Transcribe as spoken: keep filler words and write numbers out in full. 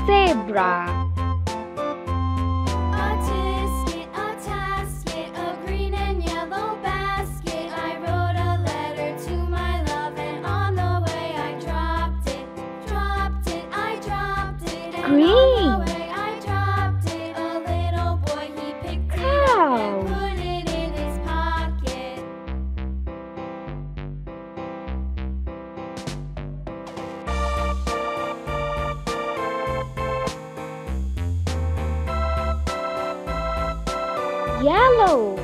Zebra. A tisket, a tasket, a green and yellow basket. I wrote a letter to my love, and on the way I dropped it, dropped it, I dropped it. And Green. on the way I dropped it, a little boy, he picked it up and Cow. put it in his pocket. Yellow.